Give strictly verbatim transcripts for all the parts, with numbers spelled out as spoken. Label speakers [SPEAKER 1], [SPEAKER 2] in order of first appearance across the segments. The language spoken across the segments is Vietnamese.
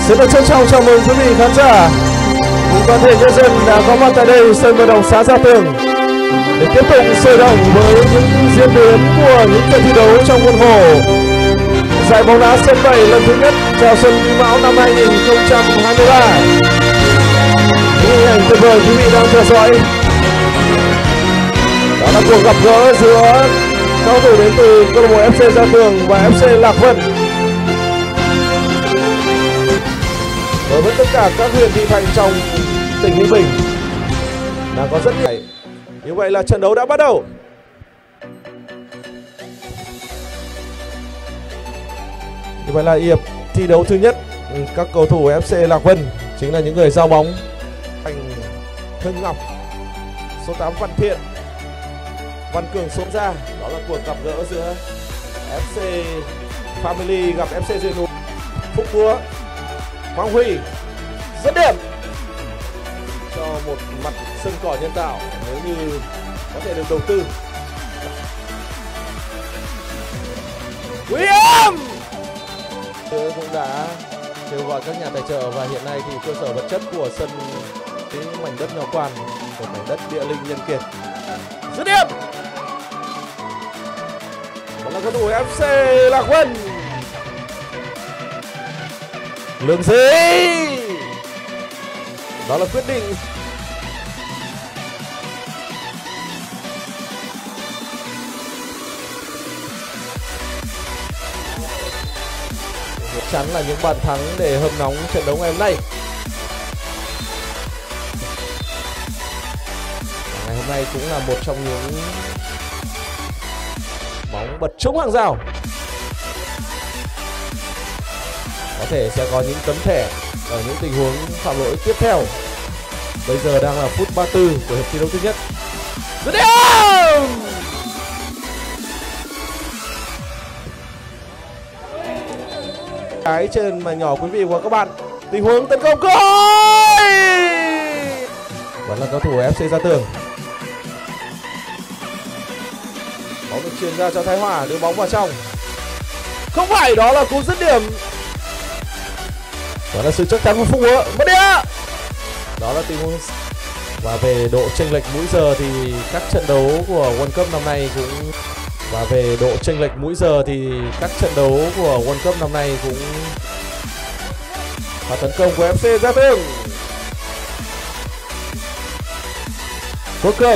[SPEAKER 1] Xin được trân trọng chào mừng quý vị khán giả cùng toàn thể nhân dân đã có mặt tại đây sân vận động xã Gia Tường để tiếp tục sôi động với những diễn biến của những trận thi đấu trong khuôn khổ giải bóng đá sân bảy lần thứ nhất chào xuân quý mão năm hai nghìn không trăm hai mươi ba. Những hình ảnh tuyệt vời quý vị đang theo dõi đó là cuộc gặp gỡ giữa cầu thủ đến từ câu lạc bộ ép xê Gia Tường và ép xê Lạc Vân. Đối với tất cả các huyện thị thành trong tỉnh Ninh Bình đang có rất nhiều. Như vậy là trận đấu đã bắt đầu. Như vậy là hiệp thi đấu thứ nhất, các cầu thủ ép xê Lạc Vân chính là những người giao bóng. Thành Hưng Ngọc, số tám Văn Thiện, Văn Cường xuống ra. Đó là cuộc gặp gỡ giữa ép xê Family gặp ép xê Duyên Núi. Phúc Túa, Quang Huy dứt điểm cho một mặt sân cỏ nhân tạo nếu như có thể được đầu tư. William cũng đã kêu gọi các nhà tài trợ và hiện nay thì cơ sở vật chất của sân cái mảnh đất Nho Quan, một mảnh đất địa linh nhân kiệt. Dứt điểm. Đó là cầu thủ ép xê Lạc Vân. Lương Dĩ. Đó là quyết định. Chắc chắn là những bàn thắng để hâm nóng trận đấu ngày hôm nay. Ngày hôm nay cũng là một trong những bóng bật trúng hàng rào. Có thể sẽ có những tấm thẻ ở những tình huống phạm lỗi tiếp theo. Bây giờ đang là phút ba mươi tư của hiệp thi đấu thứ nhất. Dứt điểm! Cái trên màn nhỏ quý vị và các bạn. Tình huống tấn công cơ hội. Vẫn là cầu thủ ép xê Gia Tường. Bóng được chuyền ra cho Thái Hòa, đưa bóng vào trong. Không phải, đó là cú dứt điểm. Đó là sự chắc chắn của Phúc Úa. Mất đĩa. Đó là tình huống. Và về độ chênh lệch mũi giờ thì các trận đấu của World Cup năm nay cũng và về độ chênh lệch mũi giờ thì các trận đấu của World Cup năm nay cũng và tấn công của ép xê Gia Tường. Quốc Cường.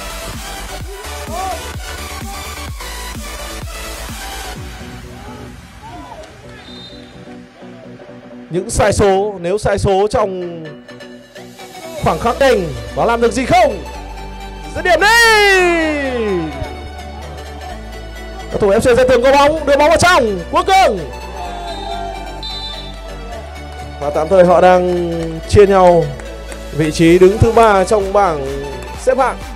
[SPEAKER 1] Những sai số, nếu sai số trong khoảng khắc đỉnh có làm được gì không? Dứt điểm đi. Cầu thủ ép xê Gia Tường có bóng, đưa bóng vào trong. Quốc Cường. Và tạm thời họ đang chia nhau vị trí đứng thứ ba trong bảng xếp hạng.